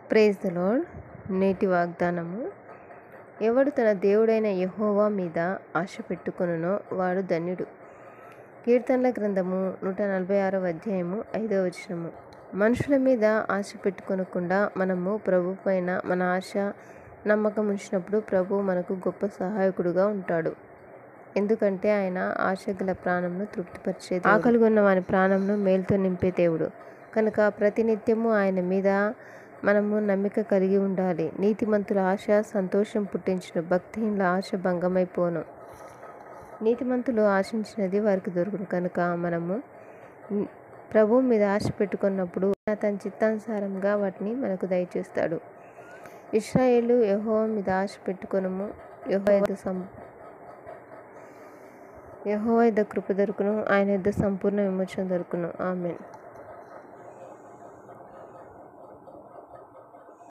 Praise the lord. నేటి వాగ్దానము: ఎవడు తన దేవుడైన యెహోవా మీద ఆశ పెట్టుకొనునో వాడు ధన్యుడు. కీర్తనల గ్రంథము 146వ అధ్యాయము 5వ వచనము. మనుషుల మీద ఆశ పెట్టుకొనకుండా మనము ప్రభు పైన మన ఆశ నమ్మకం ఉంచినప్పుడు ప్రభు మనకు గొప్ప సహాయకుడుగా ఉంటాడు. ఎందుకంటే ఆయన ఆశ గల ప్రాణంను తృప్తిపరిచే దేవుడు. ఆకలిగొన్న వాని ప్రాణంను మేలుతో నింపే దేవుడు కనుక ప్రతినిత్యము ఆయన మీద మనము నమ్మిక కలిగి ఉండాలి. నీతిమంతుల ఆశ సంతోషం పుట్టించును, భక్తిహీనుల ఆశ భంగమైపోను. నీతిమంతులు ఆశించినది వారికి దొరుకును కనుక మనము ప్రభువు మీద ఆశ పెట్టుకున్నప్పుడు తన చిత్తానుసారంగా వాటిని మనకు దయచేస్తాడు. ఇశ్రాయేలు యెహోవా మీద ఆశ పెట్టుకొనుము, యెహోవా యొద్ద కృప దొరుకును, ఆయన యొద్ద సంపూర్ణ విమోచన దొరుకును. ఆమేన్.